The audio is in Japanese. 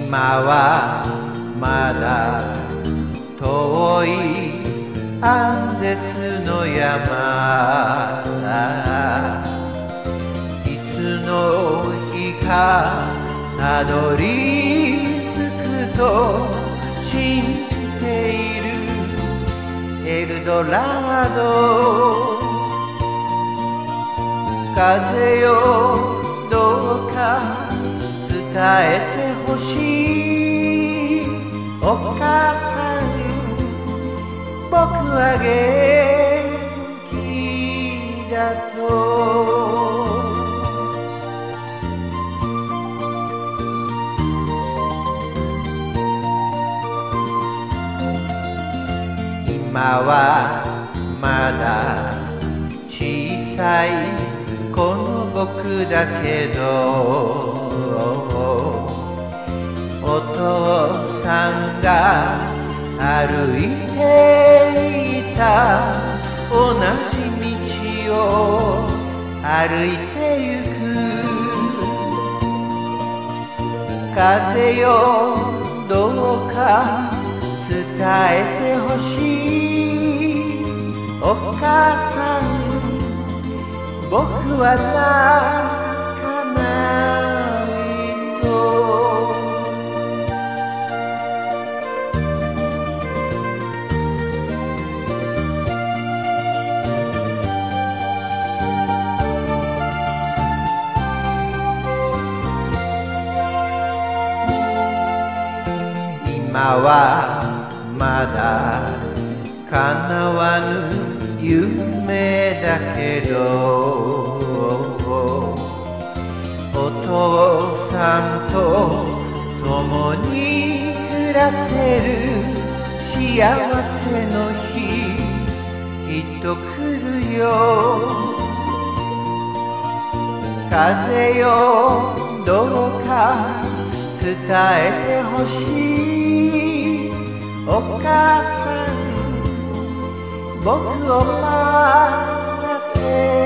今はまだ遠いアンデスの山、いつの日かたどり着くと信じているエルドラド。風よどうか伝えてほしい、お母さん僕は元気だと。今はまだ小さいこの僕だけど、お父さんが歩いていた同じ道を歩いてゆく。風よどうか伝えてほしい、お母さん僕は泣かないと。今はまだ叶わぬ夢だけど、お父さんと共に暮らせる幸せの日きっと来るよ。風よどうか伝えてほしい、お母さん僕を待って